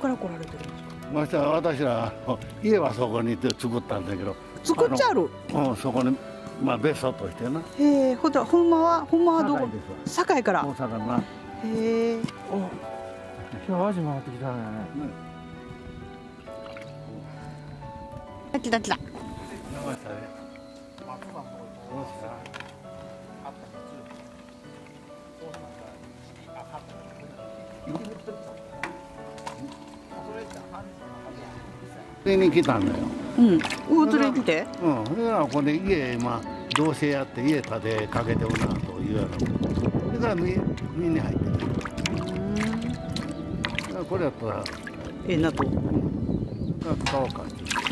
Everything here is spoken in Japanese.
から来られてるんですか。 まして私ら家はそこに作ったんだけど。 作っちゃる。 そこにまあ別荘としてな。 へえ、ほんまはどこ？堺から。 大阪な。 へえ。 お、今日アジ回ってきたね。 来た来た。 に来たんだよ。 うん。大連れ来て。 うん。だからここで家今同棲やって家建てかけておるなというやろ。それから見に入ってる。これやったらなと。 使おうかって。